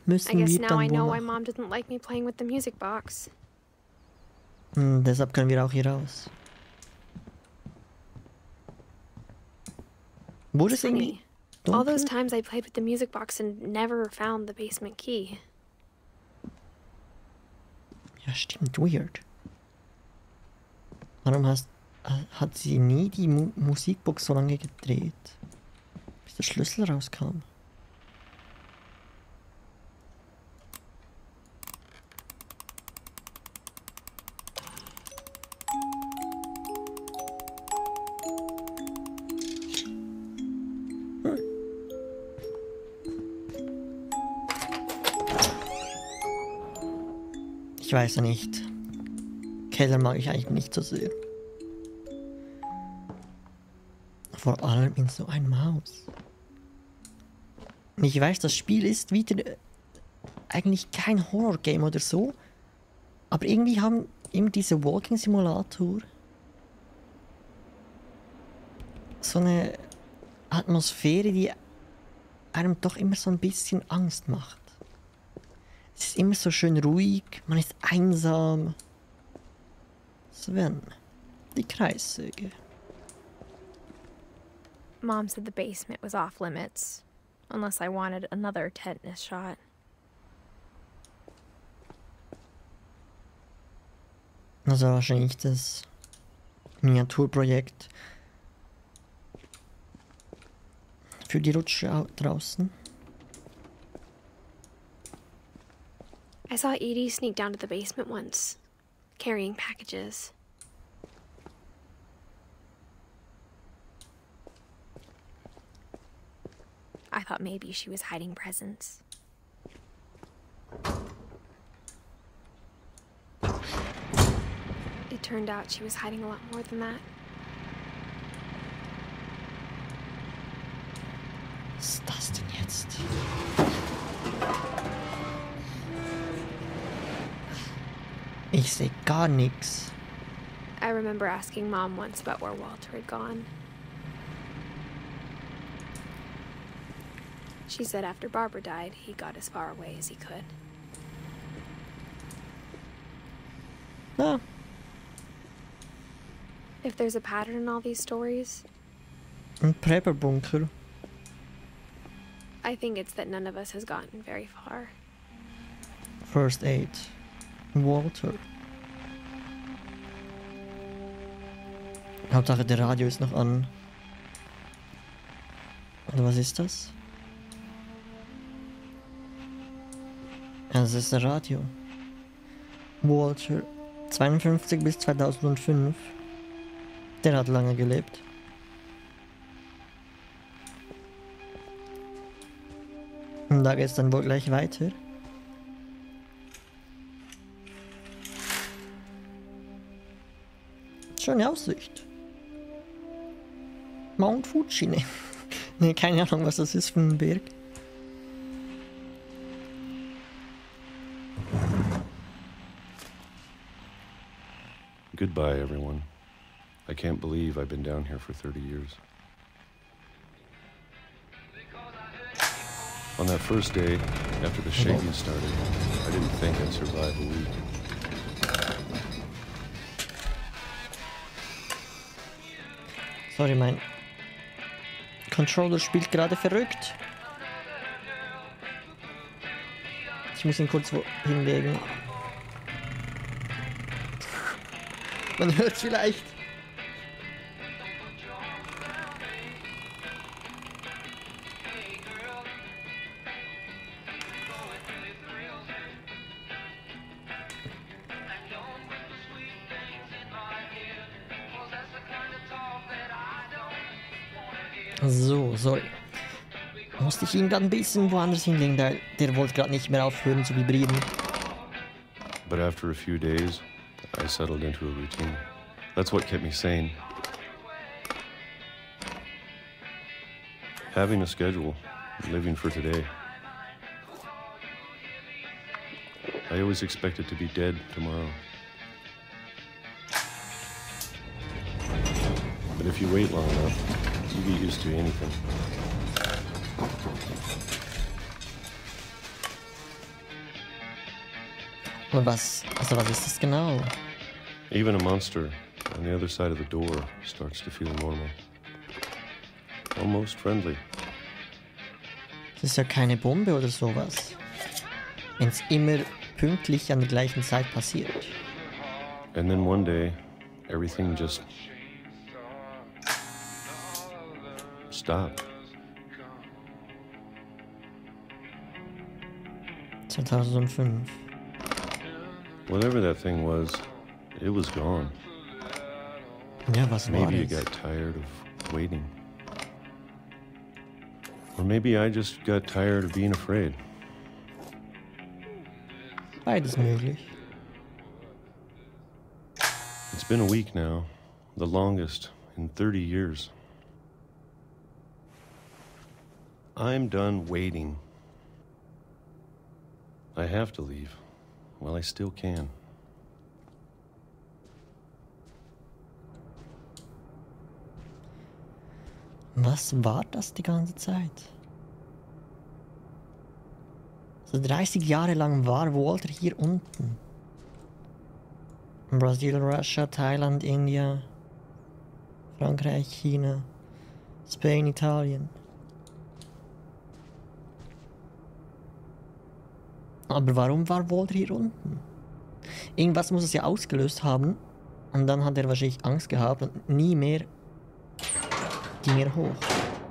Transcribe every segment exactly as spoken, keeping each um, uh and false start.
müssen wir now dann I know wohl why machen. Mom didn't like me playing with the music box. Hm, deshalb können wir auch hier raus. Wurde It's es irgendwie funny. All those dunkel? times I played with the music box and never found the basement key. Ja, stimmt, weird. Warum hast, äh, hat sie nie die Mu Musikbox so lange gedreht, bis der Schlüssel rauskam? Hm. Ich weiß ja nicht. Keller mag ich eigentlich nicht so sehr. Vor allem in so einem Haus. Und ich weiß, das Spiel ist wieder äh, eigentlich kein Horror-Game oder so. Aber irgendwie haben immer diese Walking-Simulator so eine Atmosphäre, die einem doch immer so ein bisschen Angst macht. Es ist immer so schön ruhig, man ist einsam. Sven, die Kreissäge. Mom said the basement was off limits, unless I wanted another tetanus shot. Also wahrscheinlich das Miniaturprojekt für die Rutsche au- draußen. I saw Edie sneak down to the basement once, carrying packages. I thought maybe she was hiding presents. It turned out she was hiding a lot more than that. Was ist das denn jetzt? Ich sehe gar nichts. I remember asking Mom once about where Walter had gone. She said after Barbara died, he got as far away as he could. Ah, If there's a pattern in all these stories, ein Prepperbunker. I think it's that none of us has gotten very far. First Aid. Walter. Hauptsache der Radio ist noch an. Oder was ist das? Ja, das ist der Radio. Walter. zweiundfünfzig bis zweitausendfünf. Der hat lange gelebt. Und da geht's dann wohl gleich weiter. Schöne Aussicht. Mount Fuji, ne? Ne, keine Ahnung, was das ist für ein Berg. Goodbye, everyone. I can't believe I've been down here for thirty years. On that first day, after the shaking started, I didn't think I'd survive a week. Sorry, mein Controller spielt gerade verrückt. Ich muss ihn kurz wo hinlegen. Man hört es vielleicht. So, sorry. Musste ich ihn gerade ein bisschen woanders hinlegen, der, der wollte gerade nicht mehr aufhören zu vibrieren. But after a few days, I settled into a routine. That's what kept me sane. Having a schedule, living for today. I always expected to be dead tomorrow. But if you wait long enough, you get used to anything. Aber was, also was ist das genau? Even a monster on the other side of the door starts to feel normal. Almost friendly. Das ist ja keine Bombe oder sowas. Wenn es immer pünktlich an der gleichen Zeit passiert. And then one day, everything just stopped. zweitausendfünf. Whatever that thing was, it was gone. Ja, was war Maybe it das? got tired of waiting. Or maybe I just got tired of being afraid. Beides möglich. It's been a week now, the longest in thirty years. I'm done waiting. I have to leave while I still can. Was war das die ganze Zeit? So dreißig Jahre lang war Walter hier unten. Brasil, Russia, Thailand, India, Frankreich, China, Spain, Italien. Aber warum war Walter hier unten? Irgendwas muss es ja ausgelöst haben. Und dann hat er wahrscheinlich Angst gehabt und nie mehr ging er hoch.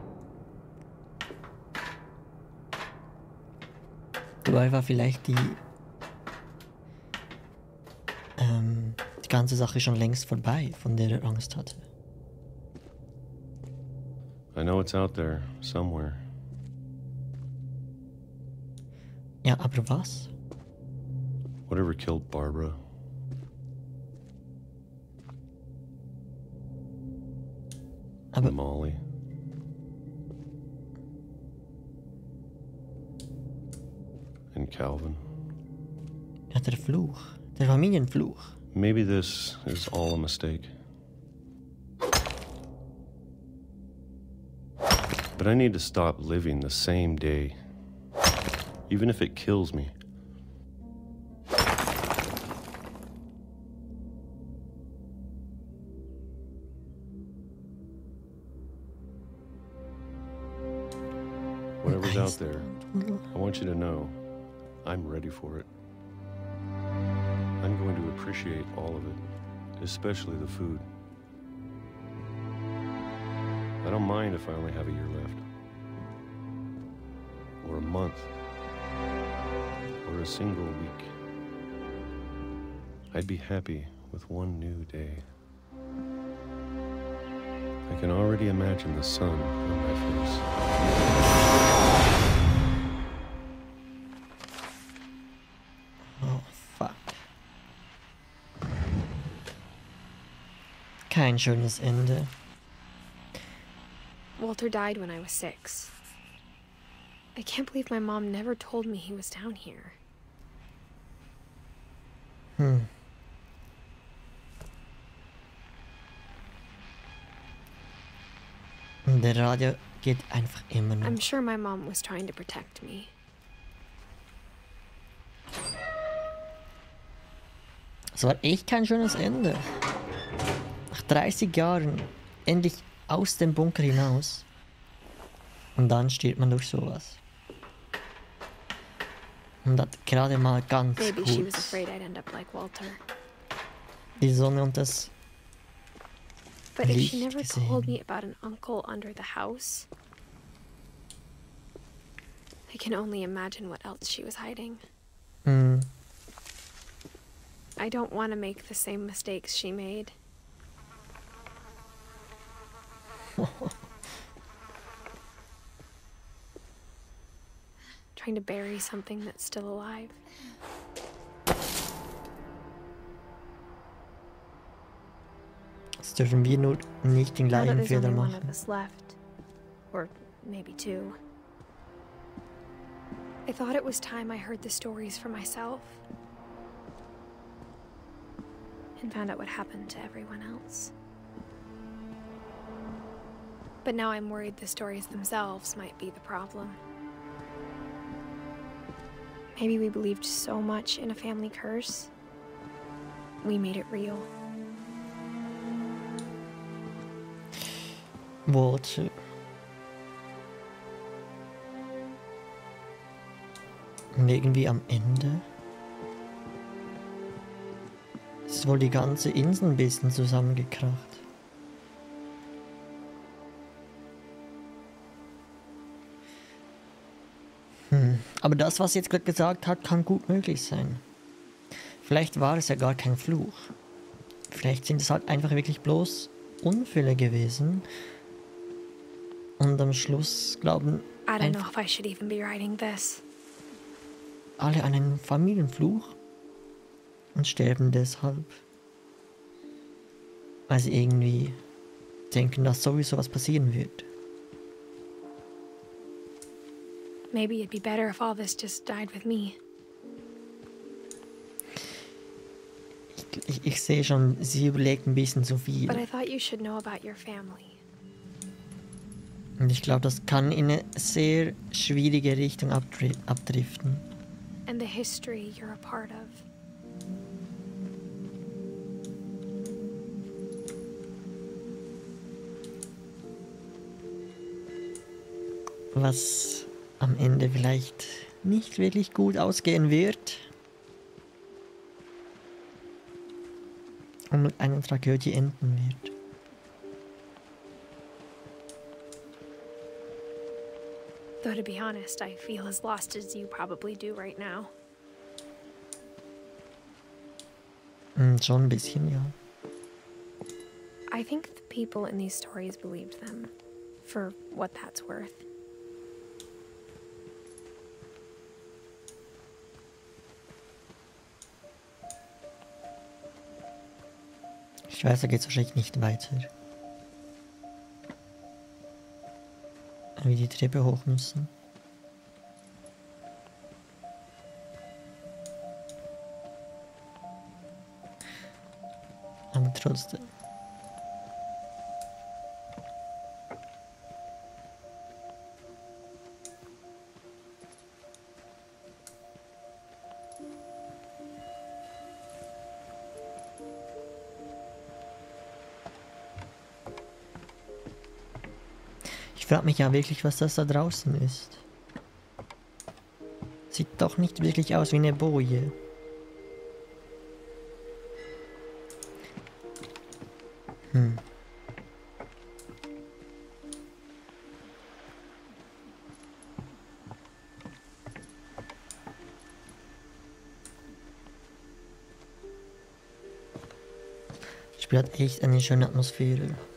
Dabei war vielleicht die, ähm, die ganze Sache schon längst vorbei, von der er Angst hatte. I know it's out there somewhere. Ja, aber was? Whatever killed Barbara. Aber Molly. And Calvin. ja, der Fluch, der Familienfluch. Maybe this is all a mistake. But I need to stop living the same day, even if it kills me. Whatever's out there, I want you to know I'm ready for it. I'm going to appreciate all of it, especially the food. I don't mind if I only have a year left, or a month, or a single week. I'd be happy with one new day. I can already imagine the sun on my face. Oh, fuck. Kein schönes Ende. Walter died when I was six. I can't believe my mom never told me he was down here. Hm. Der Radio geht einfach immer noch. I'm sure my mom was trying to protect me. Es war echt kein schönes Ende. Nach dreißig Jahren endlich aus dem Bunker hinaus. Und dann stirbt man durch sowas. Und hat gerade mal ganz Maybe she was kurz afraid I'd end up like Walter. die Sonne und das But if Licht she never gesehen. told me about an uncle under the house, I can only imagine what else she was hiding. Hm. I don't want to make the same mistakes she made. Trying to bury something that's still alive. Jetzt dürfen wir nur nicht den Now that gleichen there's Fehler only one machen. of us left, or maybe two. I thought it was time I heard the stories for myself and found out what happened to everyone else. But now I'm worried the stories themselves might be the problem. Maybe we believed so much in a family curse, we made it real. Worte. Und irgendwie am Ende ist wohl die ganze Insel ein bisschen zusammengekracht. Hm. Aber das, was sie jetzt gerade gesagt hat, kann gut möglich sein. Vielleicht war es ja gar kein Fluch. Vielleicht sind es halt einfach wirklich bloß Unfälle gewesen. Und am Schluss glauben I don't know einfach if I should even be writing this. alle an einen Familienfluch und sterben deshalb. Weil sie irgendwie denken, dass sowieso was passieren wird. Maybe it'd be better if all this just died with me. Ich, ich, ich sehe schon, sie überlegt ein bisschen zu viel. But I thought you should know about your family. Und ich glaube, das kann in eine sehr schwierige Richtung abdri abdriften. And the history you're a part of. Was am Ende vielleicht nicht wirklich gut ausgehen wird. Und mit einer Tragödie enden wird. Though to be honest, I feel as lost as you probably do right now. Mm, schon ein bisschen, ja. I think the people in these stories believed them, for what that's worth. Ich weiß, da geht es wahrscheinlich nicht weiter. Weil wir die Treppe hoch müssen. Aber trotzdem. Ich frage mich ja wirklich, was das da draußen ist. Sieht doch nicht wirklich aus wie eine Boje. Hm. Das Spiel hat echt eine schöne Atmosphäre.